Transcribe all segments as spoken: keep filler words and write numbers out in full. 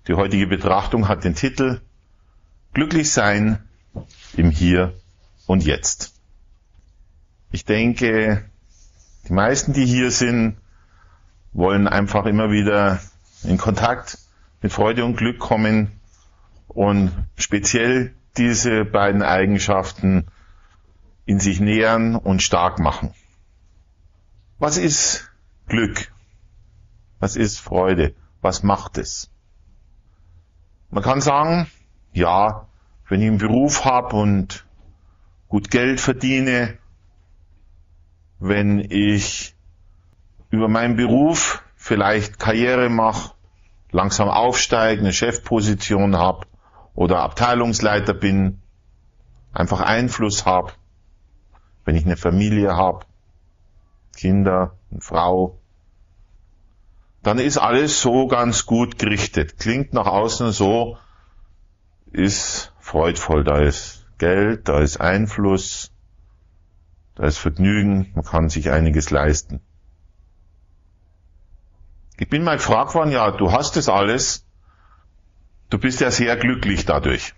Die heutige Betrachtung hat den Titel Glücklich sein im Hier und Jetzt. Ich denke, die meisten, die hier sind, wollen einfach immer wieder in Kontakt mit Freude und Glück kommen und speziell diese beiden Eigenschaften in sich nähern und stark machen. Was ist Glück? Was ist Freude? Was macht es? Man kann sagen, ja, wenn ich einen Beruf habe und gut Geld verdiene, wenn ich über meinen Beruf vielleicht Karriere mache, langsam aufsteige, eine Chefposition habe oder Abteilungsleiter bin, einfach Einfluss habe, wenn ich eine Familie habe, Kinder, eine Frau, dann ist alles so ganz gut gerichtet. Klingt nach außen so, ist freudvoll. Da ist Geld, da ist Einfluss, da ist Vergnügen, man kann sich einiges leisten. Ich bin mal gefragt worden, ja, du hast das alles, du bist ja sehr glücklich dadurch.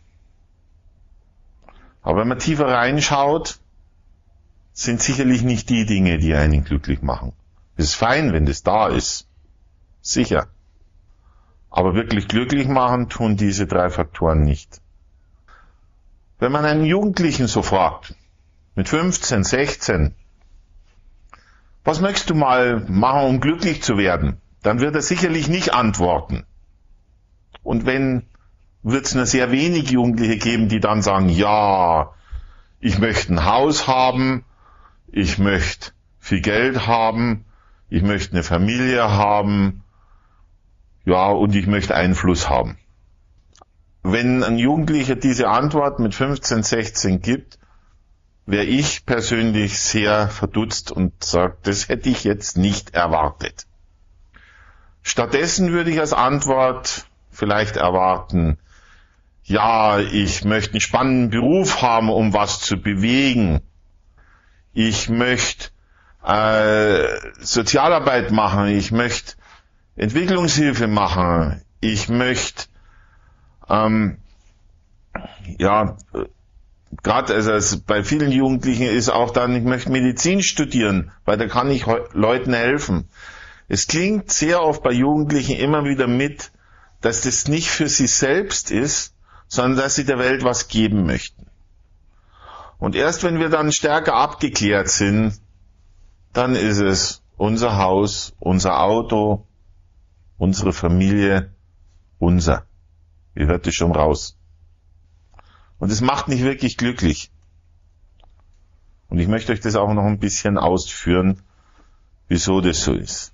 Aber wenn man tiefer reinschaut, sind sicherlich nicht die Dinge, die einen glücklich machen. Es ist fein, wenn das da ist. Sicher. Aber wirklich glücklich machen tun diese drei Faktoren nicht. Wenn man einen Jugendlichen so fragt, mit fünfzehn, sechzehn, was möchtest du mal machen, um glücklich zu werden? Dann wird er sicherlich nicht antworten. Und wenn, wird es nur sehr wenig Jugendliche geben, die dann sagen, ja, ich möchte ein Haus haben, ich möchte viel Geld haben, ich möchte eine Familie haben, ja, und ich möchte Einfluss haben. Wenn ein Jugendlicher diese Antwort mit fünfzehn, sechzehn gibt, wäre ich persönlich sehr verdutzt und sage, das hätte ich jetzt nicht erwartet. Stattdessen würde ich als Antwort vielleicht erwarten, ja, ich möchte einen spannenden Beruf haben, um was zu bewegen. Ich möchte äh, Sozialarbeit machen, ich möchte Entwicklungshilfe machen, ich möchte, ähm, ja, gerade also bei vielen Jugendlichen ist auch dann, ich möchte Medizin studieren, weil da kann ich Leuten helfen. Es klingt sehr oft bei Jugendlichen immer wieder mit, dass das nicht für sie selbst ist, sondern dass sie der Welt was geben möchten. Und erst wenn wir dann stärker abgeklärt sind, dann ist es unser Haus, unser Auto, unsere Familie, unser. Ihr hört es schon raus. Und es macht nicht wirklich glücklich. Und ich möchte euch das auch noch ein bisschen ausführen, wieso das so ist.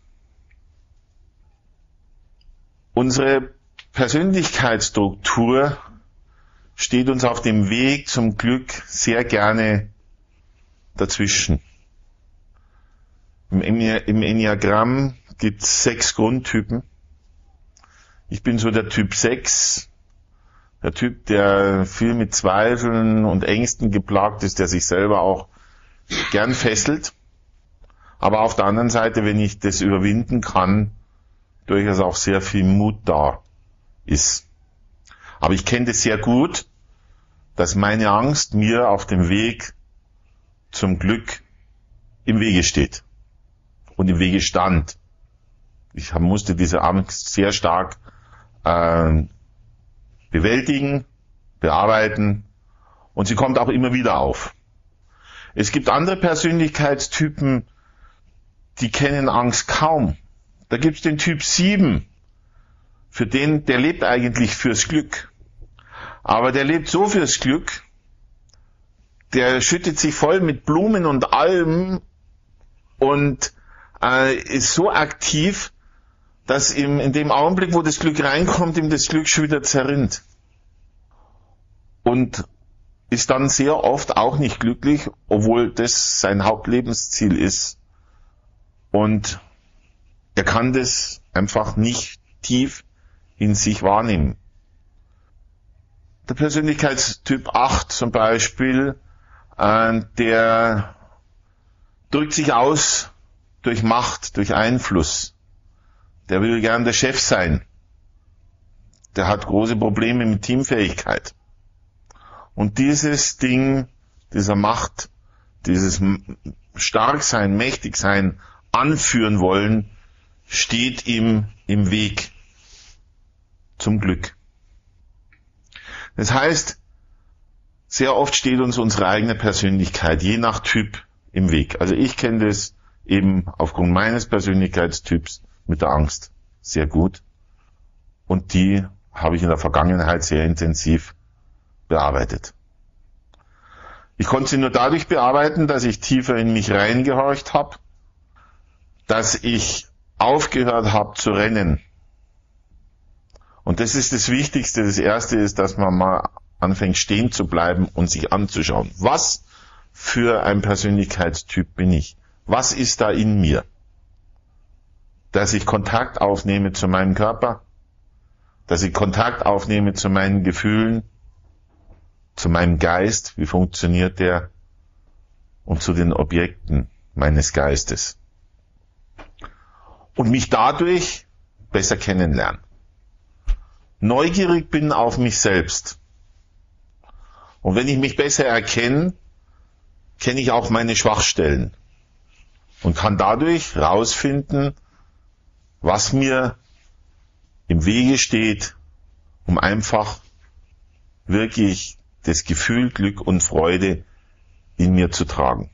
Unsere Persönlichkeitsstruktur steht uns auf dem Weg zum Glück sehr gerne dazwischen. Im Enneagramm gibt es sechs Grundtypen. Ich bin so der Typ sechs, der Typ, der viel mit Zweifeln und Ängsten geplagt ist, der sich selber auch gern fesselt. Aber auf der anderen Seite, wenn ich das überwinden kann, durchaus auch sehr viel Mut da ist. Aber ich kenne das sehr gut, dass meine Angst mir auf dem Weg zum Glück im Wege steht und im Wege stand. Ich musste diese Angst sehr stark äh, bewältigen, bearbeiten und sie kommt auch immer wieder auf. Es gibt andere Persönlichkeitstypen, die kennen Angst kaum. Da gibt es den Typ sieben, für den, der lebt eigentlich fürs Glück. Aber der lebt so fürs Glück, der schüttet sich voll mit Blumen und allem und äh, ist so aktiv, dass ihm in dem Augenblick, wo das Glück reinkommt, ihm das Glück schon wieder zerrinnt. Und ist dann sehr oft auch nicht glücklich, obwohl das sein Hauptlebensziel ist. Und er kann das einfach nicht tief in sich wahrnehmen. Der Persönlichkeitstyp acht zum Beispiel, äh, der drückt sich aus durch Macht, durch Einfluss. Der will gern der Chef sein. der hat große Probleme mit Teamfähigkeit. Und dieses Ding, dieser Macht, dieses Starksein, Mächtigsein, anführen wollen, steht ihm im Weg zum Glück. Das heißt, sehr oft steht uns unsere eigene Persönlichkeit, je nach Typ, im Weg. Also ich kenne das eben aufgrund meines Persönlichkeitstyps mit der Angst sehr gut. Und die habe ich in der Vergangenheit sehr intensiv bearbeitet. Ich konnte sie nur dadurch bearbeiten, dass ich tiefer in mich reingehorcht habe, dass ich aufgehört habe zu rennen. Und das ist das Wichtigste. Das Erste ist, dass man mal anfängt stehen zu bleiben und sich anzuschauen. Was für ein Persönlichkeitstyp bin ich? Was ist da in mir? Dass ich Kontakt aufnehme zu meinem Körper, dass ich Kontakt aufnehme zu meinen Gefühlen, zu meinem Geist, wie funktioniert der, und zu den Objekten meines Geistes. Und mich dadurch besser kennenlernen. Neugierig bin auf mich selbst. Und wenn ich mich besser erkenne, kenne ich auch meine Schwachstellen und kann dadurch rausfinden, was mir im Wege steht, um einfach wirklich das Gefühl, Glück und Freude in mir zu tragen.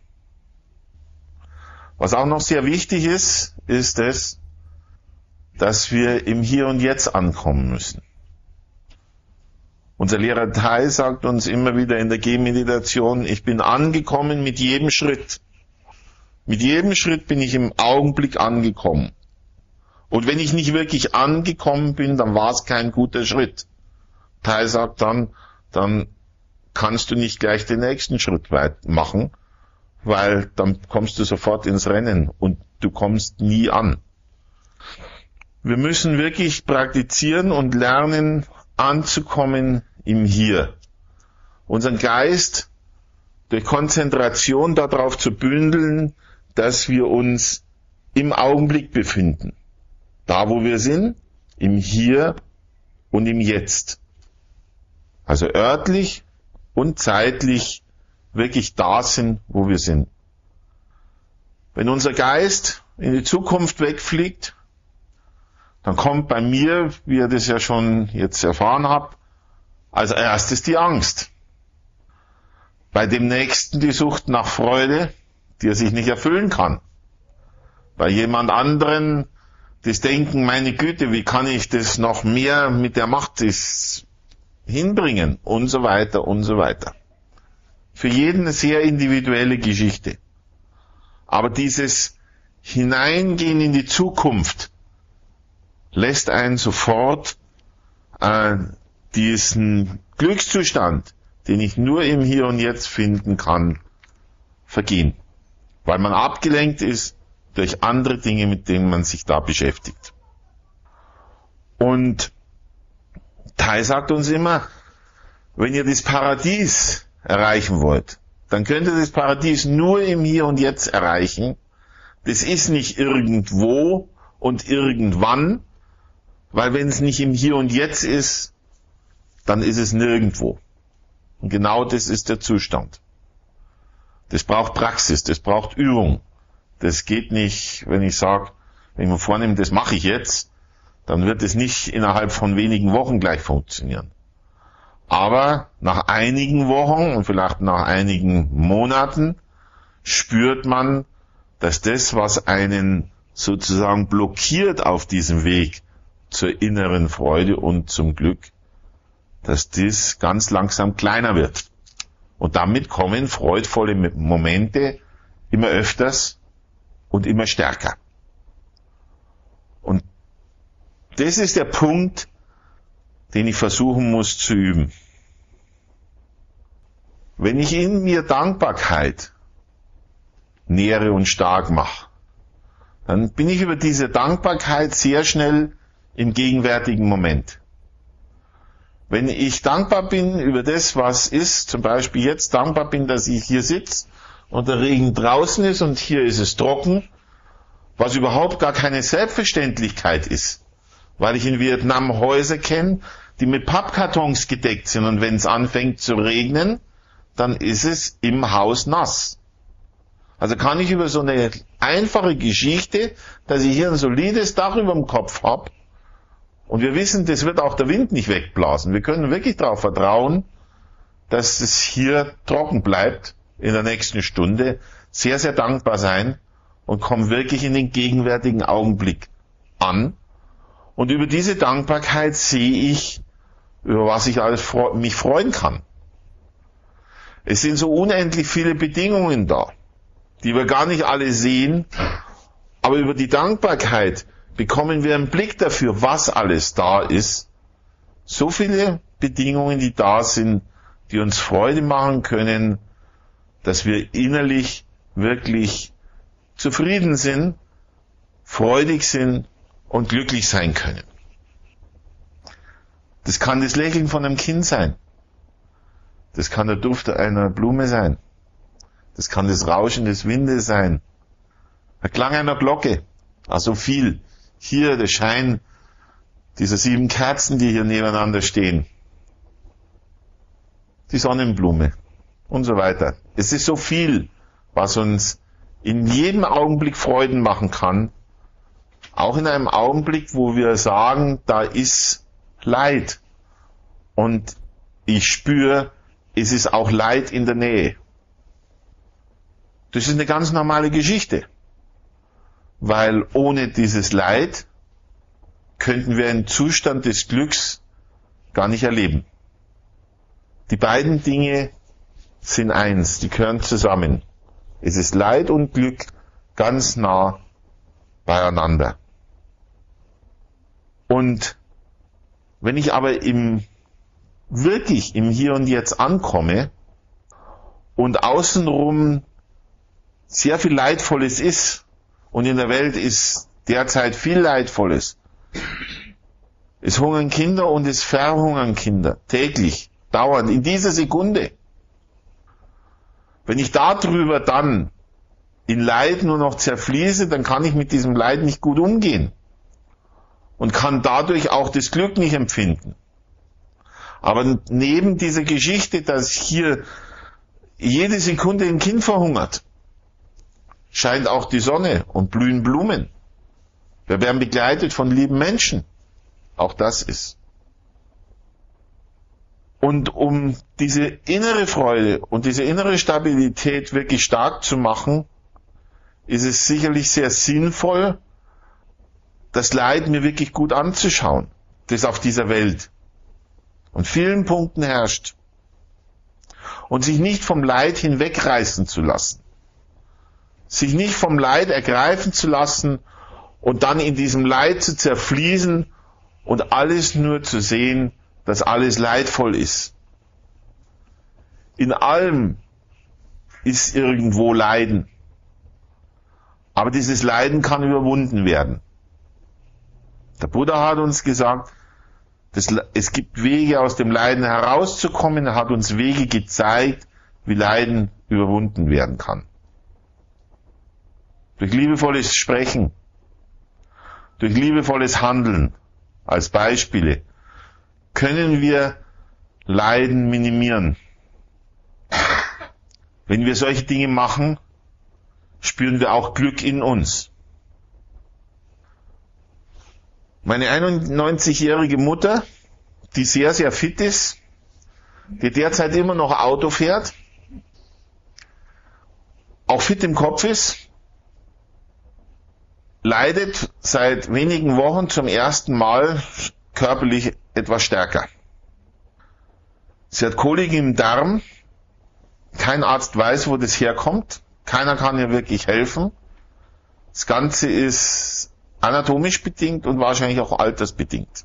Was auch noch sehr wichtig ist, ist es, dass wir im Hier und Jetzt ankommen müssen. Unser Lehrer Thay sagt uns immer wieder in der Gehmeditation, ich bin angekommen mit jedem Schritt. Mit jedem Schritt bin ich im Augenblick angekommen. Und wenn ich nicht wirklich angekommen bin, dann war es kein guter Schritt. Thay sagt dann, dann kannst du nicht gleich den nächsten Schritt weit machen, weil dann kommst du sofort ins Rennen und du kommst nie an. Wir müssen wirklich praktizieren und lernen, anzukommen im Hier. Unseren Geist durch Konzentration darauf zu bündeln, dass wir uns im Augenblick befinden. Da, wo wir sind, im Hier und im Jetzt. Also örtlich und zeitlich wirklich da sind, wo wir sind. Wenn unser Geist in die Zukunft wegfliegt, dann kommt bei mir, wie ihr das ja schon jetzt erfahren habt, als erstes die Angst. Bei dem Nächsten die Sucht nach Freude, die er sich nicht erfüllen kann. Bei jemand anderen das Denken, meine Güte, wie kann ich das noch mehr mit der Macht des hinbringen und so weiter und so weiter. Für jeden eine sehr individuelle Geschichte. Aber dieses Hineingehen in die Zukunft lässt einen sofort äh, diesen Glückszustand, den ich nur im Hier und Jetzt finden kann, vergehen. Weil man abgelenkt ist durch andere Dinge, mit denen man sich da beschäftigt. Und Thay sagt uns immer, wenn ihr das Paradies erreichen wollt, dann könnt ihr das Paradies nur im Hier und Jetzt erreichen. Das ist nicht irgendwo und irgendwann, weil wenn es nicht im Hier und Jetzt ist, dann ist es nirgendwo. Und genau das ist der Zustand. Das braucht Praxis, das braucht Übung. Das geht nicht, wenn ich sage, wenn ich mir vornehme, das mache ich jetzt, dann wird es nicht innerhalb von wenigen Wochen gleich funktionieren. Aber nach einigen Wochen und vielleicht nach einigen Monaten spürt man, dass das, was einen sozusagen blockiert auf diesem Weg zur inneren Freude und zum Glück, dass das ganz langsam kleiner wird. Und damit kommen freudvolle Momente immer öfters und immer stärker. Und das ist der Punkt, den ich versuchen muss zu üben. Wenn ich in mir Dankbarkeit nähere und stark mache, dann bin ich über diese Dankbarkeit sehr schnell im gegenwärtigen Moment. Wenn ich dankbar bin über das, was ist, zum Beispiel jetzt dankbar bin, dass ich hier sitze und der Regen draußen ist und hier ist es trocken, was überhaupt gar keine Selbstverständlichkeit ist, weil ich in Vietnam Häuser kenne, die mit Pappkartons gedeckt sind, und wenn es anfängt zu regnen, dann ist es im Haus nass. Also kann ich über so eine einfache Geschichte, dass ich hier ein solides Dach über dem Kopf habe, und wir wissen, das wird auch der Wind nicht wegblasen. Wir können wirklich darauf vertrauen, dass es hier trocken bleibt in der nächsten Stunde, sehr, sehr dankbar sein und kommen wirklich in den gegenwärtigen Augenblick an. Und über diese Dankbarkeit sehe ich, über was ich alles mich freuen kann. Es sind so unendlich viele Bedingungen da, die wir gar nicht alle sehen, aber über die Dankbarkeit bekommen wir einen Blick dafür, was alles da ist. So viele Bedingungen, die da sind, die uns Freude machen können, dass wir innerlich wirklich zufrieden sind, freudig sind und glücklich sein können. Das kann das Lächeln von einem Kind sein. Das kann der Duft einer Blume sein. Das kann das Rauschen des Windes sein. Der Klang einer Glocke. Also viel. Hier der Schein dieser sieben Kerzen, die hier nebeneinander stehen. Die Sonnenblume und so weiter. Es ist so viel, was uns in jedem Augenblick Freuden machen kann. Auch in einem Augenblick, wo wir sagen, da ist Leid. Und ich spüre, es ist auch Leid in der Nähe. Das ist eine ganz normale Geschichte. Weil ohne dieses Leid könnten wir einen Zustand des Glücks gar nicht erleben. Die beiden Dinge sind eins, die gehören zusammen. Es ist Leid und Glück ganz nah beieinander. Und wenn ich aber im, wirklich im Hier und Jetzt ankomme und außenrum sehr viel Leidvolles ist, und in der Welt ist derzeit viel Leidvolles. Es hungern Kinder und es verhungern Kinder. Täglich, dauernd, in dieser Sekunde. Wenn ich darüber dann in Leid nur noch zerfließe, dann kann ich mit diesem Leid nicht gut umgehen. Und kann dadurch auch das Glück nicht empfinden. Aber neben dieser Geschichte, dass hier jede Sekunde ein Kind verhungert, scheint auch die Sonne und blühen Blumen. Wir werden begleitet von lieben Menschen. Auch das ist. Und um diese innere Freude und diese innere Stabilität wirklich stark zu machen, ist es sicherlich sehr sinnvoll, das Leid mir wirklich gut anzuschauen, das auf dieser Welt und vielen Punkten herrscht. Und sich nicht vom Leid hinwegreißen zu lassen. Sich nicht vom Leid ergreifen zu lassen und dann in diesem Leid zu zerfließen und alles nur zu sehen, dass alles leidvoll ist. In allem ist irgendwo Leiden. Aber dieses Leiden kann überwunden werden. Der Buddha hat uns gesagt, das, es gibt Wege, aus dem Leiden herauszukommen. Er hat uns Wege gezeigt, wie Leiden überwunden werden kann. Durch liebevolles Sprechen, durch liebevolles Handeln als Beispiele können wir Leiden minimieren. Wenn wir solche Dinge machen, spüren wir auch Glück in uns. Meine einundneunzigjährige Mutter, die sehr, sehr fit ist, die derzeit immer noch Auto fährt, auch fit im Kopf ist, leidet seit wenigen Wochen zum ersten Mal körperlich etwas stärker. Sie hat Kolik im Darm. Kein Arzt weiß, wo das herkommt. Keiner kann ihr wirklich helfen. Das Ganze ist anatomisch bedingt und wahrscheinlich auch altersbedingt.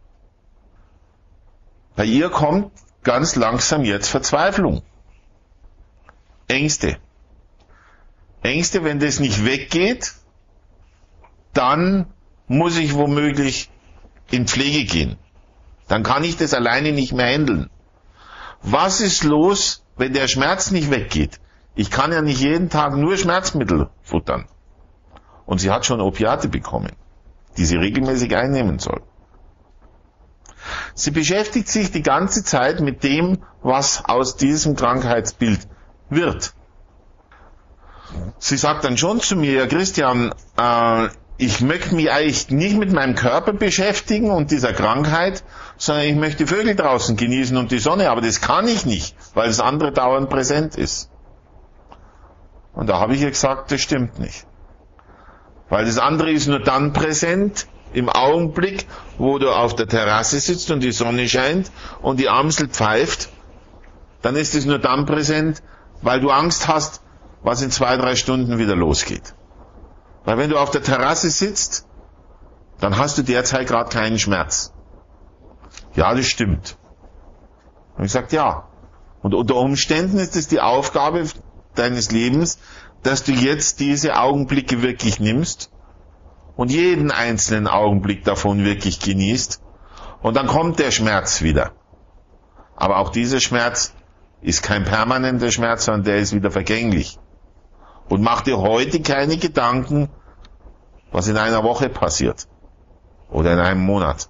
Bei ihr kommt ganz langsam jetzt Verzweiflung. Ängste. Ängste, wenn das nicht weggeht, dann muss ich womöglich in Pflege gehen. Dann kann ich das alleine nicht mehr handeln. Was ist los, wenn der Schmerz nicht weggeht? Ich kann ja nicht jeden Tag nur Schmerzmittel futtern. Und sie hat schon Opiate bekommen, die sie regelmäßig einnehmen soll. Sie beschäftigt sich die ganze Zeit mit dem, was aus diesem Krankheitsbild wird. Sie sagt dann schon zu mir, ja Christian, äh, ich möchte mich eigentlich nicht mit meinem Körper beschäftigen und dieser Krankheit, sondern ich möchte die Vögel draußen genießen und die Sonne, aber das kann ich nicht, weil das andere dauernd präsent ist. Und da habe ich ihr gesagt, das stimmt nicht. Weil das andere ist nur dann präsent, im Augenblick, wo du auf der Terrasse sitzt und die Sonne scheint und die Amsel pfeift, dann ist es nur dann präsent, weil du Angst hast, was in zwei, drei Stunden wieder losgeht. Weil wenn du auf der Terrasse sitzt, dann hast du derzeit gerade keinen Schmerz. Ja, das stimmt. Und ich sage, ja. Und unter Umständen ist es die Aufgabe deines Lebens, dass du jetzt diese Augenblicke wirklich nimmst und jeden einzelnen Augenblick davon wirklich genießt. Und dann kommt der Schmerz wieder. Aber auch dieser Schmerz ist kein permanenter Schmerz, sondern der ist wieder vergänglich. Und mach dir heute keine Gedanken, was in einer Woche passiert. Oder in einem Monat.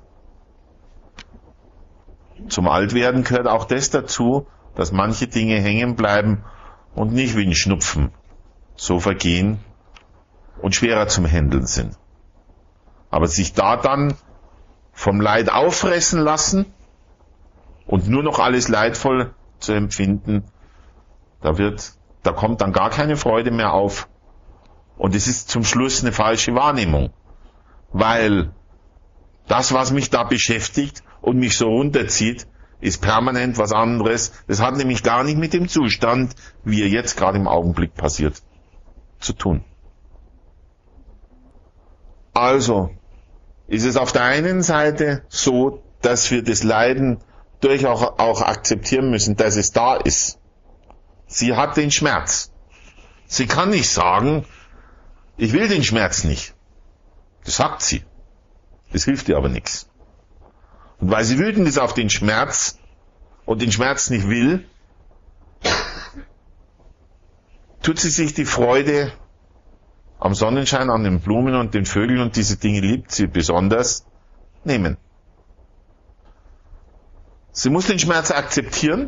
Zum Altwerden gehört auch das dazu, dass manche Dinge hängen bleiben und nicht wie ein Schnupfen so vergehen und schwerer zum Handeln sind. Aber sich da dann vom Leid auffressen lassen und nur noch alles leidvoll zu empfinden, da wird, da kommt dann gar keine Freude mehr auf. Und es ist zum Schluss eine falsche Wahrnehmung. Weil das, was mich da beschäftigt und mich so runterzieht, ist permanent was anderes. Das hat nämlich gar nicht mit dem Zustand, wie er jetzt gerade im Augenblick passiert, zu tun. Also ist es auf der einen Seite so, dass wir das Leiden durchaus auch akzeptieren müssen, dass es da ist. Sie hat den Schmerz. Sie kann nicht sagen, ich will den Schmerz nicht. Das sagt sie. Das hilft ihr aber nichts. Und weil sie wütend ist auf den Schmerz und den Schmerz nicht will, tut sie sich die Freude am Sonnenschein, an den Blumen und den Vögeln, und diese Dinge liebt sie besonders, nehmen. Sie muss den Schmerz akzeptieren.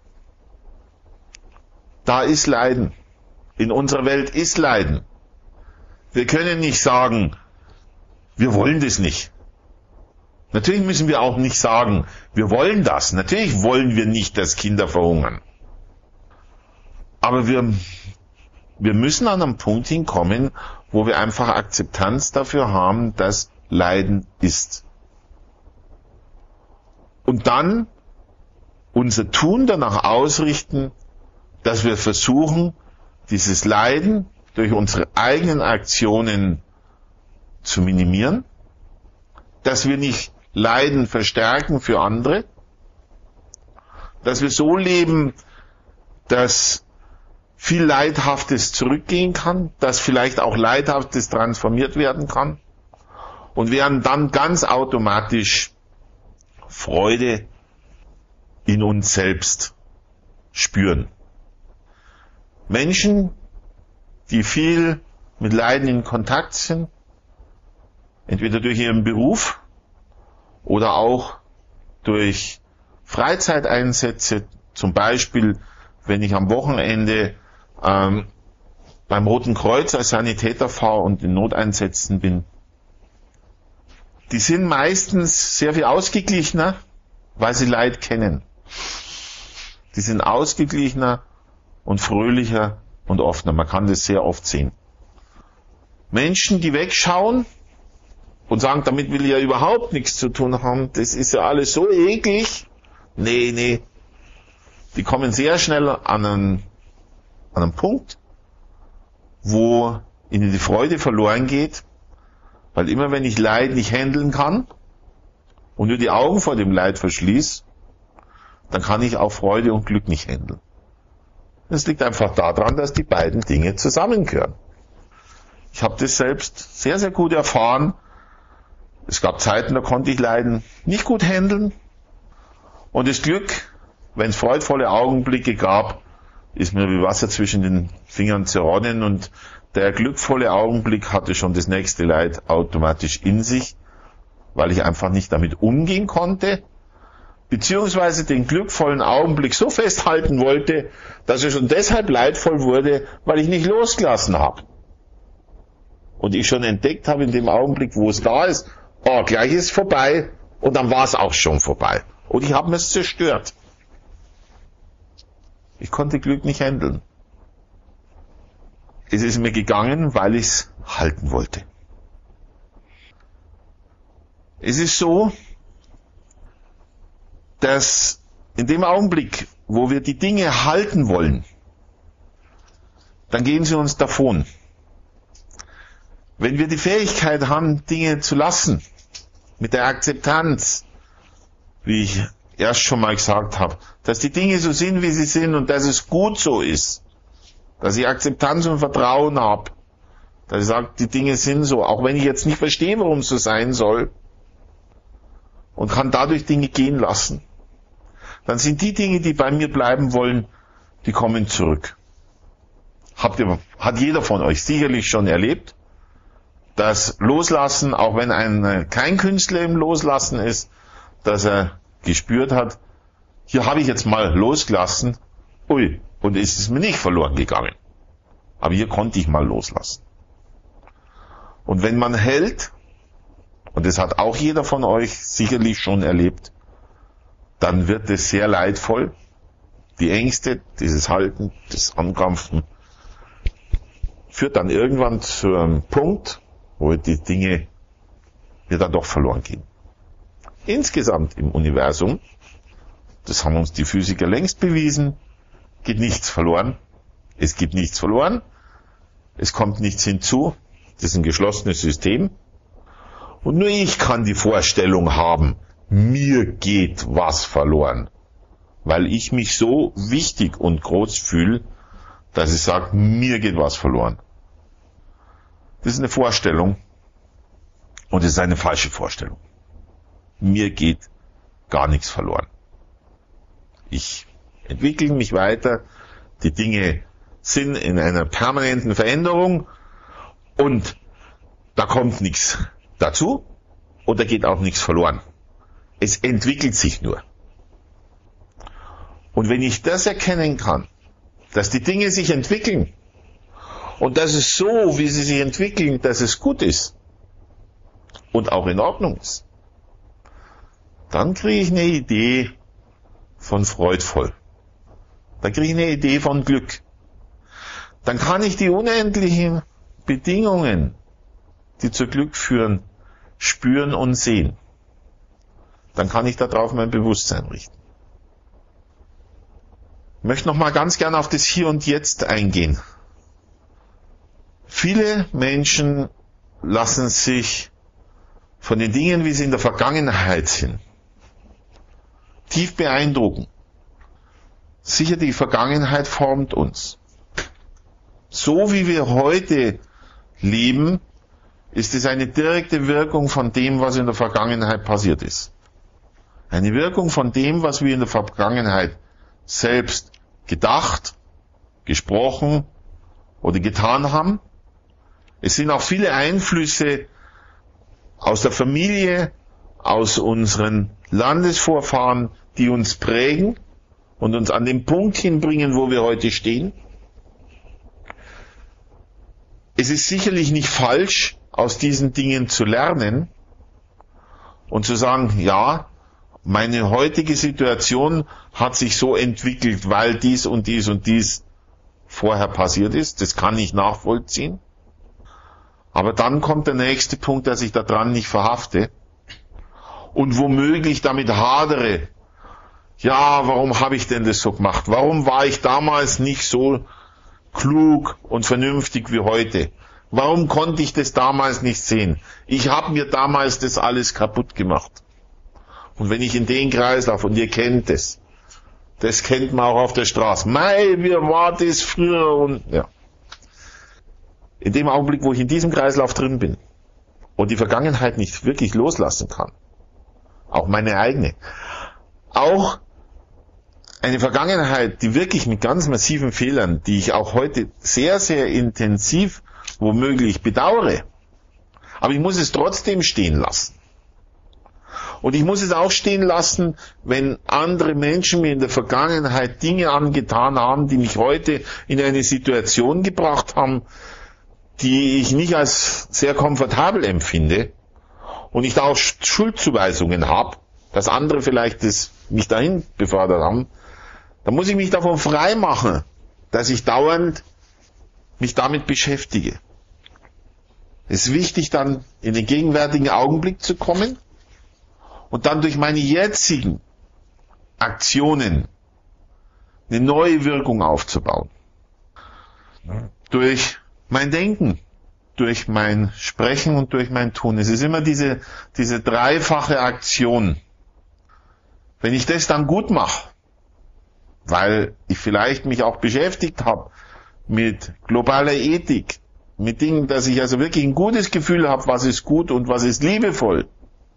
Da ist Leiden. In unserer Welt ist Leiden. Wir können nicht sagen, wir wollen das nicht. Natürlich müssen wir auch nicht sagen, wir wollen das. Natürlich wollen wir nicht, dass Kinder verhungern. Aber wir, wir müssen an einen Punkt hinkommen, wo wir einfach Akzeptanz dafür haben, dass Leiden ist. Und dann unser Tun danach ausrichten, dass wir versuchen, dieses Leiden durch unsere eigenen Aktionen zu minimieren, dass wir nicht Leiden verstärken für andere, dass wir so leben, dass viel Leidhaftes zurückgehen kann, dass vielleicht auch Leidhaftes transformiert werden kann, und werden dann ganz automatisch Freude in uns selbst spüren. Menschen, die viel mit Leiden in Kontakt sind, entweder durch ihren Beruf oder auch durch Freizeiteinsätze, zum Beispiel, wenn ich am Wochenende ähm, beim Roten Kreuz als Sanitäter fahre und in Noteinsätzen bin, die sind meistens sehr viel ausgeglichener, weil sie Leid kennen. Die sind ausgeglichener und fröhlicher und offener. Man kann das sehr oft sehen. Menschen, die wegschauen und sagen, damit will ich ja überhaupt nichts zu tun haben, das ist ja alles so eklig. Nee, nee. Die kommen sehr schnell an einen, an einen Punkt, wo ihnen die Freude verloren geht, weil immer wenn ich Leid nicht handeln kann und nur die Augen vor dem Leid verschließe, dann kann ich auch Freude und Glück nicht handeln. Das liegt einfach daran, dass die beiden Dinge zusammengehören. Ich habe das selbst sehr, sehr gut erfahren. Es gab Zeiten, da konnte ich Leiden nicht gut handeln. Und das Glück, wenn es freudvolle Augenblicke gab, ist mir wie Wasser zwischen den Fingern zerronnen, und der glückvolle Augenblick hatte schon das nächste Leid automatisch in sich, weil ich einfach nicht damit umgehen konnte, beziehungsweise den glückvollen Augenblick so festhalten wollte, dass er schon deshalb leidvoll wurde, weil ich nicht losgelassen habe. Und ich schon entdeckt habe in dem Augenblick, wo es da ist, oh, gleich ist es vorbei und dann war es auch schon vorbei. Und ich habe mir es zerstört. Ich konnte Glück nicht handeln. Es ist mir gegangen, weil ich es halten wollte. Es ist so, dass in dem Augenblick, wo wir die Dinge halten wollen, dann gehen sie uns davon. Wenn wir die Fähigkeit haben, Dinge zu lassen, mit der Akzeptanz, wie ich erst schon mal gesagt habe, dass die Dinge so sind, wie sie sind und dass es gut so ist, dass ich Akzeptanz und Vertrauen habe, dass ich sage, die Dinge sind so, auch wenn ich jetzt nicht verstehe, warum es so sein soll, und kann dadurch Dinge gehen lassen, dann sind die Dinge, die bei mir bleiben wollen, die kommen zurück. Habt ihr, hat jeder von euch sicherlich schon erlebt, dass Loslassen, auch wenn ein kein Künstler im Loslassen ist, dass er gespürt hat, hier habe ich jetzt mal losgelassen, ui, und es ist mir nicht verloren gegangen. Aber hier konnte ich mal loslassen. Und wenn man hält, und das hat auch jeder von euch sicherlich schon erlebt, dann wird es sehr leidvoll. Die Ängste, dieses Halten, das Ankrampfen, führt dann irgendwann zu einem Punkt, wo die Dinge mir dann doch verloren gehen. Insgesamt im Universum, das haben uns die Physiker längst bewiesen, geht nichts verloren. Es geht nichts verloren. Es kommt nichts hinzu. Das ist ein geschlossenes System. Und nur ich kann die Vorstellung haben, mir geht was verloren. Weil ich mich so wichtig und groß fühle, dass ich sage, mir geht was verloren. Das ist eine Vorstellung. Und es ist eine falsche Vorstellung. Mir geht gar nichts verloren. Ich entwickle mich weiter. Die Dinge sind in einer permanenten Veränderung. Und da kommt nichts dazu und da geht auch nichts verloren. Es entwickelt sich nur. Und wenn ich das erkennen kann, dass die Dinge sich entwickeln und dass es so, wie sie sich entwickeln, dass es gut ist und auch in Ordnung ist, dann kriege ich eine Idee von freudvoll. Dann kriege ich eine Idee von Glück. Dann kann ich die unendlichen Bedingungen, die zu Glück führen, spüren und sehen. Dann kann ich darauf mein Bewusstsein richten. Ich möchte noch mal ganz gern auf das Hier und Jetzt eingehen. Viele Menschen lassen sich von den Dingen, wie sie in der Vergangenheit sind, tief beeindrucken. Sicher, die Vergangenheit formt uns. So wie wir heute leben, ist es eine direkte Wirkung von dem, was in der Vergangenheit passiert ist. Eine Wirkung von dem, was wir in der Vergangenheit selbst gedacht, gesprochen oder getan haben. Es sind auch viele Einflüsse aus der Familie, aus unseren Landesvorfahren, die uns prägen und uns an den Punkt hinbringen, wo wir heute stehen. Es ist sicherlich nicht falsch, aus diesen Dingen zu lernen und zu sagen, ja, meine heutige Situation hat sich so entwickelt, weil dies und dies und dies vorher passiert ist. Das kann ich nachvollziehen. Aber dann kommt der nächste Punkt, dass ich daran nicht verhafte und womöglich damit hadere. Ja, warum habe ich denn das so gemacht? Warum war ich damals nicht so klug und vernünftig wie heute? Warum konnte ich das damals nicht sehen? Ich habe mir damals das alles kaputt gemacht. Und wenn ich in den Kreislauf, und ihr kennt es, das kennt man auch auf der Straße, mei, wie war das früher und ja. In dem Augenblick, wo ich in diesem Kreislauf drin bin und die Vergangenheit nicht wirklich loslassen kann, auch meine eigene, auch eine Vergangenheit, die wirklich mit ganz massiven Fehlern, die ich auch heute sehr, sehr intensiv womöglich bedauere, aber ich muss es trotzdem stehen lassen. Und ich muss es auch stehen lassen, wenn andere Menschen mir in der Vergangenheit Dinge angetan haben, die mich heute in eine Situation gebracht haben, die ich nicht als sehr komfortabel empfinde und ich da auch Schuldzuweisungen habe, dass andere vielleicht das mich dahin befördert haben, dann muss ich mich davon frei machen, dass ich dauernd mich damit beschäftige. Es ist wichtig, dann in den gegenwärtigen Augenblick zu kommen und dann durch meine jetzigen Aktionen eine neue Wirkung aufzubauen. Durch mein Denken, durch mein Sprechen und durch mein Tun. Es ist immer diese, diese dreifache Aktion. Wenn ich das dann gut mache, weil ich vielleicht mich auch beschäftigt habe mit globaler Ethik, mit Dingen, dass ich also wirklich ein gutes Gefühl habe, was ist gut und was ist liebevoll,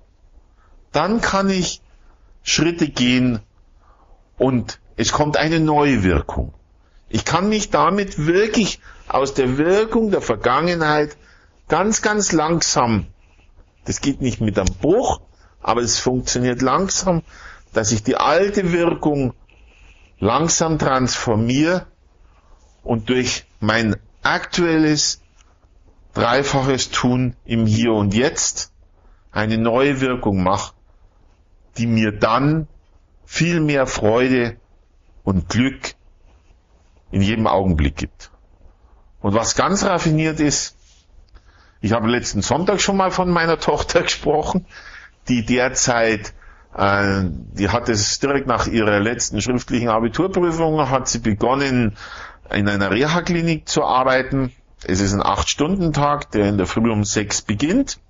dann kann ich Schritte gehen und es kommt eine neue Wirkung. Ich kann mich damit wirklich aus der Wirkung der Vergangenheit ganz, ganz langsam, das geht nicht mit einem Bruch, aber es funktioniert langsam, dass ich die alte Wirkung langsam transformiere und durch mein aktuelles, dreifaches Tun im Hier und Jetzt eine neue Wirkung mache, die mir dann viel mehr Freude und Glück in jedem Augenblick gibt. Und was ganz raffiniert ist, ich habe letzten Sonntag schon mal von meiner Tochter gesprochen, die derzeit, äh, die hat es direkt nach ihrer letzten schriftlichen Abiturprüfung, hat sie begonnen, in einer Reha-Klinik zu arbeiten. Es ist ein acht-Stunden-Tag, der in der Früh um sechs beginnt.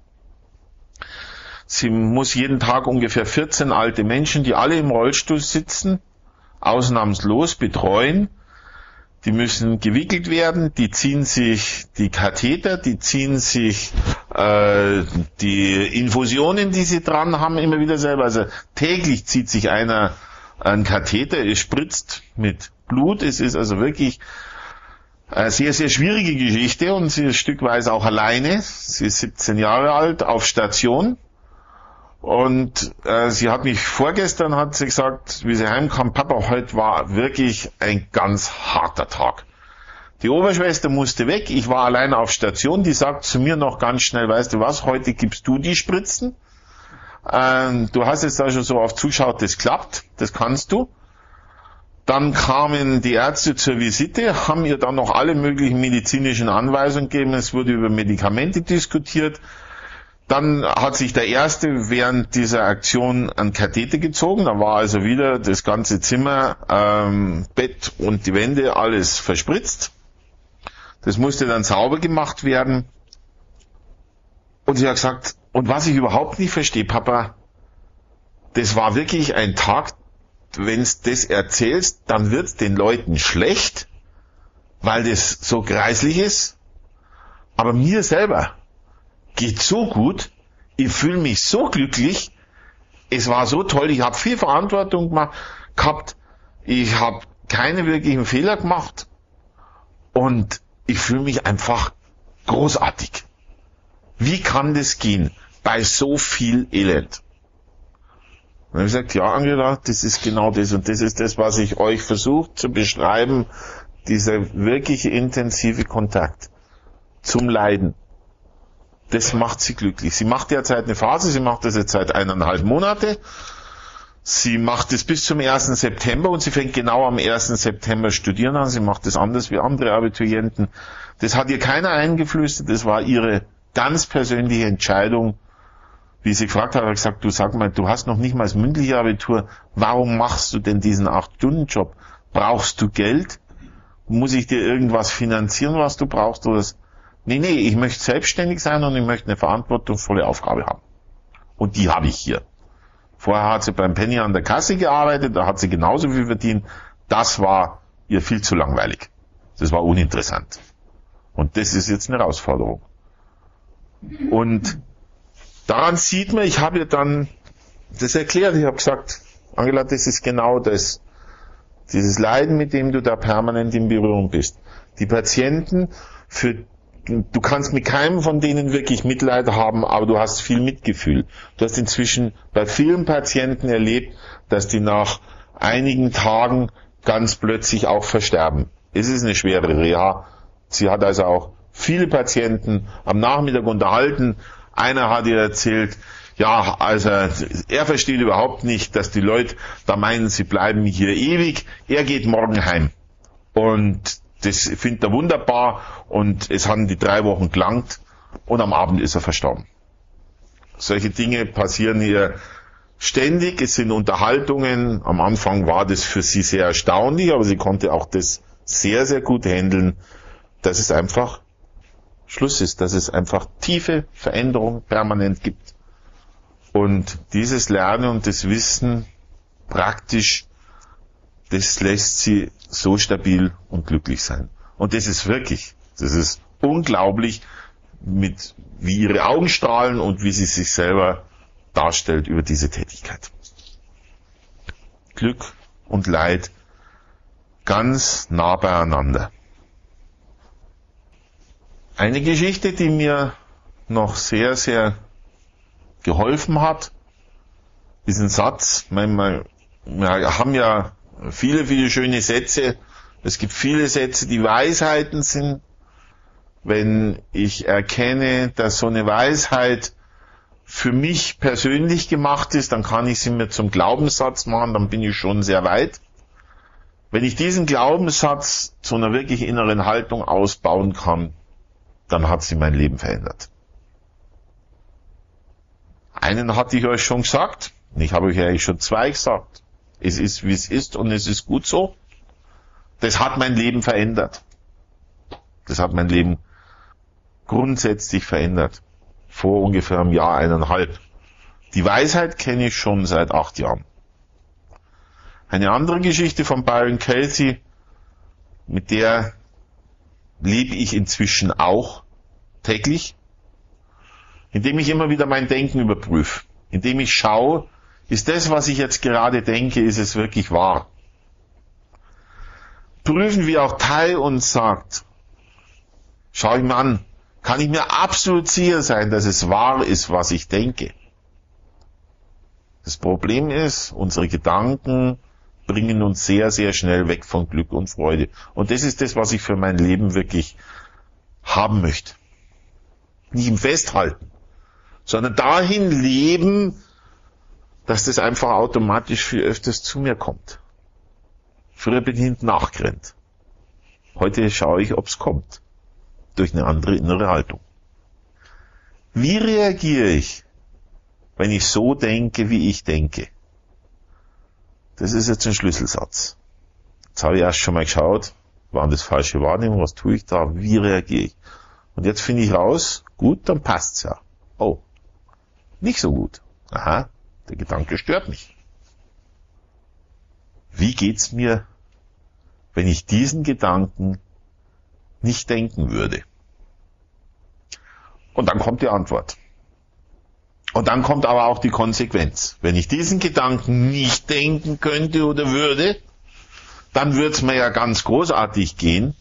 Sie muss jeden Tag ungefähr vierzehn alte Menschen, die alle im Rollstuhl sitzen, ausnahmslos betreuen. Die müssen gewickelt werden, die ziehen sich die Katheter, die ziehen sich äh, die Infusionen, die sie dran haben, immer wieder selber. Also täglich zieht sich einer einen Katheter, es spritzt mit Blut. Es ist also wirklich eine sehr, sehr schwierige Geschichte und sie ist stückweise auch alleine. Sie ist siebzehn Jahre alt, auf Station. Und äh, sie hat mich vorgestern, hat sie gesagt, wie sie heimkam, Papa, heute war wirklich ein ganz harter Tag. Die Oberschwester musste weg, ich war alleine auf Station, die sagt zu mir noch ganz schnell, weißt du was, heute gibst du die Spritzen. Ähm, du hast jetzt da schon so oft zuschaut, das klappt, das kannst du. Dann kamen die Ärzte zur Visite, haben ihr dann noch alle möglichen medizinischen Anweisungen gegeben, es wurde über Medikamente diskutiert. Dann hat sich der Erste während dieser Aktion einen Katheter gezogen. Da war also wieder das ganze Zimmer, ähm, Bett und die Wände, alles verspritzt. Das musste dann sauber gemacht werden. Und sie hat gesagt, und was ich überhaupt nicht verstehe, Papa, das war wirklich ein Tag, wenn du das erzählst, dann wird's den Leuten schlecht, weil das so greislich ist. Aber mir selber geht so gut, ich fühle mich so glücklich, es war so toll, ich habe viel Verantwortung gemacht, gehabt, ich habe keine wirklichen Fehler gemacht und ich fühle mich einfach großartig. Wie kann das gehen bei so viel Elend? Und dann habe ich gesagt, ja Angela, das ist genau das und das ist das, was ich euch versuche zu beschreiben, dieser wirkliche intensive Kontakt zum Leiden. Das macht sie glücklich. Sie macht derzeit eine Phase, sie macht das jetzt seit eineinhalb Monate. Sie macht das bis zum ersten September und sie fängt genau am ersten September studieren an. Sie macht das anders wie andere Abiturienten. Das hat ihr keiner eingeflüstert, das war ihre ganz persönliche Entscheidung. Wie sie gefragt hat, habe ich gesagt, du sag mal, du hast noch nicht mal das mündliche Abitur, warum machst du denn diesen acht-Stunden-Job? Brauchst du Geld? Muss ich dir irgendwas finanzieren, was du brauchst? Oder das? Nee, nee, ich möchte selbstständig sein und ich möchte eine verantwortungsvolle Aufgabe haben. Und die habe ich hier. Vorher hat sie beim Penny an der Kasse gearbeitet, da hat sie genauso viel verdient. Das war ihr viel zu langweilig. Das war uninteressant. Und das ist jetzt eine Herausforderung. Und daran sieht man, ich habe ihr dann das erklärt. Ich habe gesagt, Angela, das ist genau das. Dieses Leiden, mit dem du da permanent in Berührung bist. Die Patienten, für du kannst mit keinem von denen wirklich Mitleid haben, aber du hast viel Mitgefühl. Du hast inzwischen bei vielen Patienten erlebt, dass die nach einigen Tagen ganz plötzlich auch versterben. Es ist eine schwere Reha. Sie hat also auch viele Patienten am Nachmittag unterhalten. Einer hat ihr erzählt, ja, also er versteht überhaupt nicht, dass die Leute da meinen, sie bleiben hier ewig. Er geht morgen heim. Und das findet er wunderbar. Und es haben die drei Wochen gelangt. Und am Abend ist er verstorben. Solche Dinge passieren hier ständig. Es sind Unterhaltungen. Am Anfang war das für sie sehr erstaunlich, aber sie konnte auch das sehr, sehr gut handeln, dass es einfach Schluss ist, dass es einfach tiefe Veränderungen permanent gibt. Und dieses Lernen und das Wissen praktisch, das lässt sie so stabil und glücklich sein. Und das ist wirklich, das ist unglaublich, mit wie ihre Augen strahlen und wie sie sich selber darstellt über diese Tätigkeit. Glück und Leid ganz nah beieinander. Eine Geschichte, die mir noch sehr, sehr geholfen hat, ist ein Satz. Wir haben ja viele, viele schöne Sätze. Es gibt viele Sätze, die Weisheiten sind. Wenn ich erkenne, dass so eine Weisheit für mich persönlich gemacht ist, dann kann ich sie mir zum Glaubenssatz machen, dann bin ich schon sehr weit. Wenn ich diesen Glaubenssatz zu einer wirklich inneren Haltung ausbauen kann, dann hat sie mein Leben verändert. Einen hatte ich euch schon gesagt, ich habe euch eigentlich schon zwei gesagt. Es ist, wie es ist und es ist gut so. Das hat mein Leben verändert. Das hat mein Leben grundsätzlich verändert. Vor ungefähr einem Jahr, eineinhalb. Die Weisheit kenne ich schon seit acht Jahren. Eine andere Geschichte von Byron Katie, mit der lebe ich inzwischen auch täglich, indem ich immer wieder mein Denken überprüfe, indem ich schaue, ist das, was ich jetzt gerade denke, ist es wirklich wahr? Prüfen, wie auch Tai uns sagt, schau ich mir an, kann ich mir absolut sicher sein, dass es wahr ist, was ich denke. Das Problem ist, unsere Gedanken bringen uns sehr, sehr schnell weg von Glück und Freude. Und das ist das, was ich für mein Leben wirklich haben möchte. Nicht im Festhalten, sondern dahin leben, dass das einfach automatisch viel öfters zu mir kommt. Früher bin ich hinten nachgerannt. Heute schaue ich, ob es kommt. Durch eine andere innere Haltung. Wie reagiere ich, wenn ich so denke, wie ich denke? Das ist jetzt ein Schlüsselsatz. Jetzt habe ich erst schon mal geschaut, waren das falsche Wahrnehmungen, was tue ich da, wie reagiere ich? Und jetzt finde ich raus, gut, dann passt's ja. Oh, nicht so gut. Aha, der Gedanke stört mich. Wie geht's mir, wenn ich diesen Gedanken nicht denken würde? Und dann kommt die Antwort. Und dann kommt aber auch die Konsequenz. Wenn ich diesen Gedanken nicht denken könnte oder würde, dann würde es mir ja ganz großartig gehen.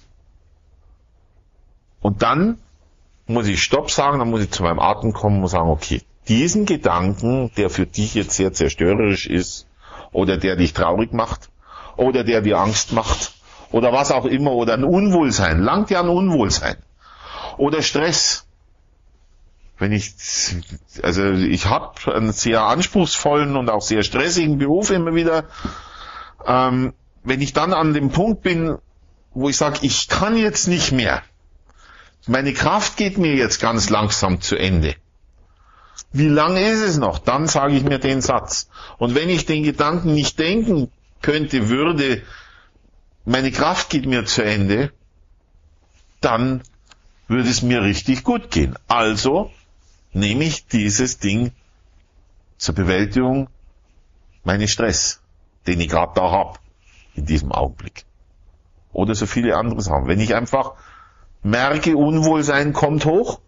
Und dann muss ich Stopp sagen, dann muss ich zu meinem Atem kommen und sagen, okay, diesen Gedanken, der für dich jetzt sehr zerstörerisch ist, oder der dich traurig macht, oder der dir Angst macht, oder was auch immer, oder ein Unwohlsein, langt ja ein Unwohlsein, oder Stress. Wenn ich, also ich habe einen sehr anspruchsvollen und auch sehr stressigen Beruf immer wieder. Ähm, wenn ich dann an dem Punkt bin, wo ich sage, ich kann jetzt nicht mehr, meine Kraft geht mir jetzt ganz langsam zu Ende. Wie lange ist es noch? Dann sage ich mir den Satz. Und wenn ich den Gedanken nicht denken könnte, würde, meine Kraft geht mir zu Ende, dann würde es mir richtig gut gehen. Also nehme ich dieses Ding zur Bewältigung meines Stress, den ich gerade da habe, in diesem Augenblick. Oder so viele andere Sachen. Wenn ich einfach merke, Unwohlsein kommt hoch,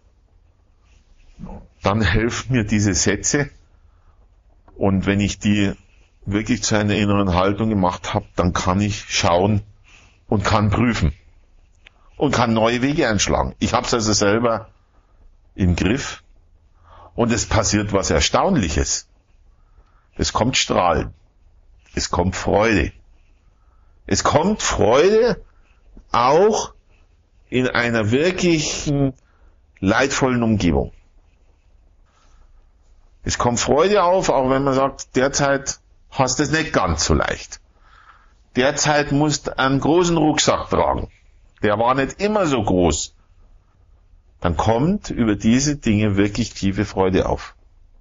dann helfen mir diese Sätze. Und wenn ich die wirklich zu einer inneren Haltung gemacht habe, dann kann ich schauen und kann prüfen. und kann neue Wege einschlagen. Ich habe es also selber im Griff und es passiert was Erstaunliches. Es kommt Strahlen. Es kommt Freude. Es kommt Freude auch in einer wirklichen leidvollen Umgebung. Es kommt Freude auf, auch wenn man sagt, derzeit hast du es nicht ganz so leicht. Derzeit musst du einen großen Rucksack tragen. Der war nicht immer so groß. Dann kommt über diese Dinge wirklich tiefe Freude auf.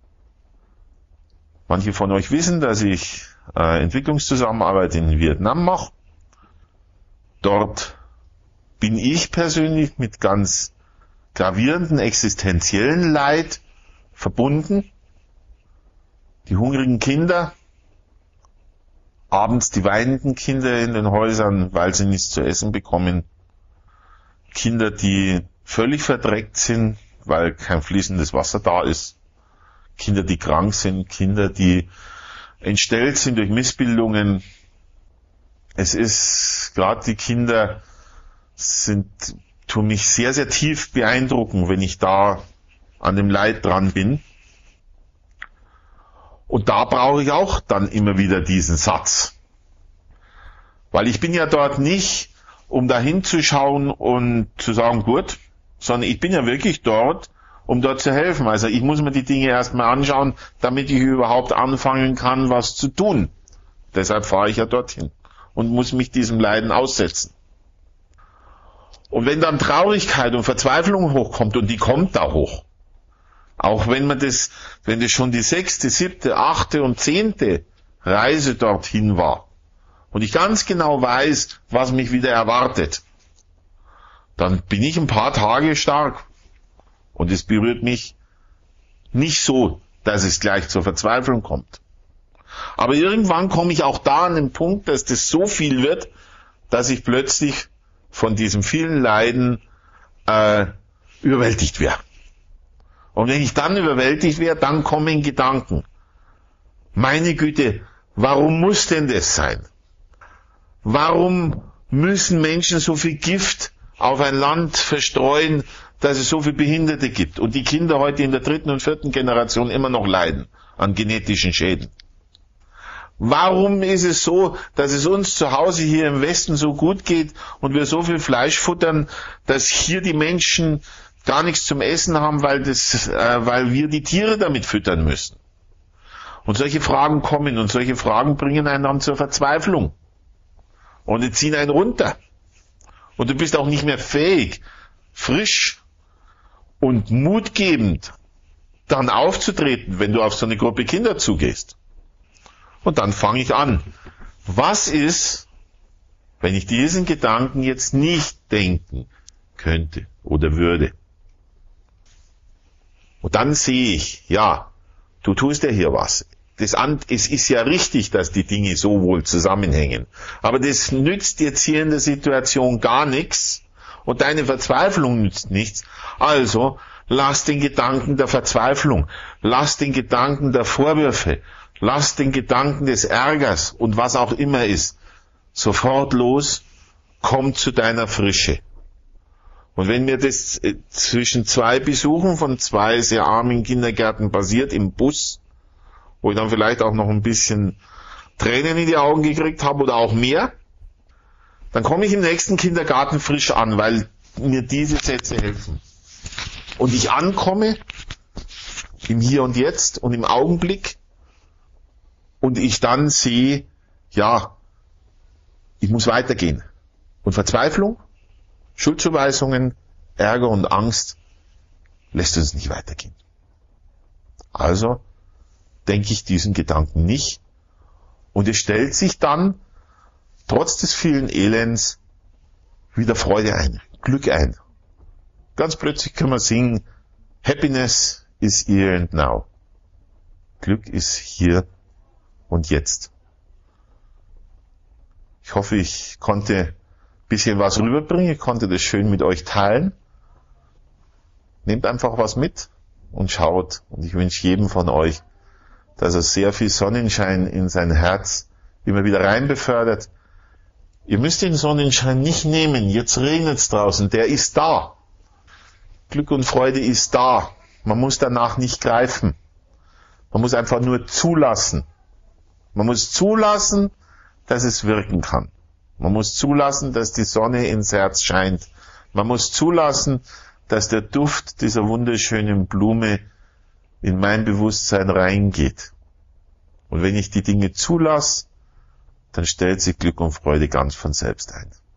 Manche von euch wissen, dass ich äh, Entwicklungszusammenarbeit in Vietnam mache. Dort bin ich persönlich mit ganz gravierenden existenziellen Leid verbunden. Die hungrigen Kinder, abends die weinenden Kinder in den Häusern, weil sie nichts zu essen bekommen. Kinder, die völlig verdreckt sind, weil kein fließendes Wasser da ist. Kinder, die krank sind, Kinder, die entstellt sind durch Missbildungen. Es ist, gerade die Kinder sind, tun mich sehr, sehr tief beeindrucken, wenn ich da an dem Leid dran bin. Und da brauche ich auch dann immer wieder diesen Satz. Weil ich bin ja dort nicht, um da hinzuschauen und zu sagen, gut, sondern ich bin ja wirklich dort, um dort zu helfen. Also ich muss mir die Dinge erstmal anschauen, damit ich überhaupt anfangen kann, was zu tun. Deshalb fahre ich ja dorthin und muss mich diesem Leiden aussetzen. Und wenn dann Traurigkeit und Verzweiflung hochkommt, und die kommt da hoch, auch wenn man das, wenn das schon die sechste, siebte, achte und zehnte Reise dorthin war und ich ganz genau weiß, was mich wieder erwartet, dann bin ich ein paar Tage stark und es berührt mich nicht so, dass es gleich zur Verzweiflung kommt. Aber irgendwann komme ich auch da an den Punkt, dass das so viel wird, dass ich plötzlich von diesem vielen Leiden äh, überwältigt werde. Und wenn ich dann überwältigt werde, dann kommen Gedanken. Meine Güte, warum muss denn das sein? Warum müssen Menschen so viel Gift auf ein Land verstreuen, dass es so viele Behinderte gibt und die Kinder heute in der dritten und vierten Generation immer noch leiden an genetischen Schäden? Warum ist es so, dass es uns zu Hause hier im Westen so gut geht und wir so viel Fleisch futtern, dass hier die Menschen gar nichts zum Essen haben, weil das, äh, weil wir die Tiere damit füttern müssen? Und solche Fragen kommen und solche Fragen bringen einen dann zur Verzweiflung und die ziehen einen runter. Und du bist auch nicht mehr fähig, frisch und mutgebend dann aufzutreten, wenn du auf so eine Gruppe Kinder zugehst. Und dann fange ich an. Was ist, wenn ich diesen Gedanken jetzt nicht denken könnte oder würde? Und dann sehe ich, ja, du tust ja hier was. Das, es ist ja richtig, dass die Dinge so wohl zusammenhängen. Aber das nützt jetzt hier in der Situation gar nichts und deine Verzweiflung nützt nichts. Also lass den Gedanken der Verzweiflung, lass den Gedanken der Vorwürfe, lass den Gedanken des Ärgers und was auch immer ist sofort los, komm zu deiner Frische. Und wenn mir das zwischen zwei Besuchen von zwei sehr armen Kindergärten passiert, im Bus, wo ich dann vielleicht auch noch ein bisschen Tränen in die Augen gekriegt habe oder auch mehr, dann komme ich im nächsten Kindergarten frisch an, weil mir diese Sätze helfen. Und ich ankomme im Hier und Jetzt und im Augenblick und ich dann sehe, ja, ich muss weitergehen. Und Verzweiflung, Schuldzuweisungen, Ärger und Angst lässt uns nicht weitergehen. Also denke ich diesen Gedanken nicht und es stellt sich dann trotz des vielen Elends wieder Freude ein, Glück ein. Ganz plötzlich können wir singen, Happiness is here and now. Glück ist hier und jetzt. Ich hoffe, ich konnte ein bisschen was rüberbringen, ich konnte das schön mit euch teilen. Nehmt einfach was mit und schaut. Und ich wünsche jedem von euch, dass er sehr viel Sonnenschein in sein Herz immer wieder rein befördert. Ihr müsst den Sonnenschein nicht nehmen, jetzt regnet's draußen, der ist da. Glück und Freude ist da. Man muss danach nicht greifen. Man muss einfach nur zulassen. Man muss zulassen, dass es wirken kann. Man muss zulassen, dass die Sonne ins Herz scheint. Man muss zulassen, dass der Duft dieser wunderschönen Blume in mein Bewusstsein reingeht. Und wenn ich die Dinge zulasse, dann stellt sich Glück und Freude ganz von selbst ein.